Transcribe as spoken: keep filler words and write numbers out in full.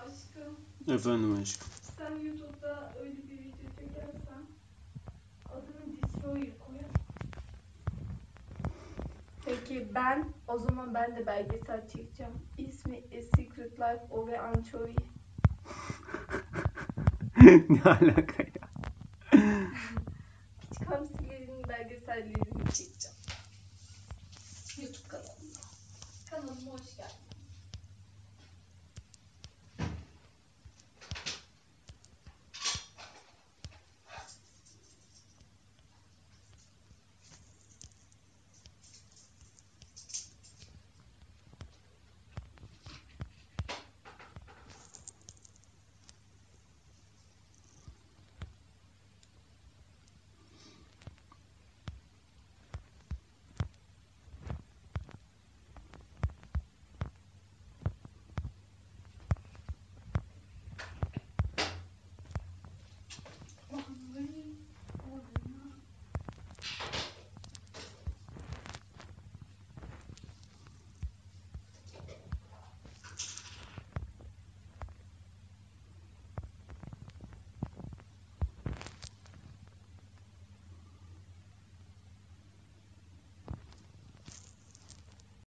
Aşkım, Efendim aşkım. sen YouTube'da öyle bir video çekersen adını Destroyer koyar. Peki ben, o zaman ben de belgesel çekeceğim. İsmi A Secret Life of an Anchovy. Ne alaka ya? Küçük hamsilerin belgesellerini çekeceğim. YouTube kanalımda. Kanalıma hoş geldin.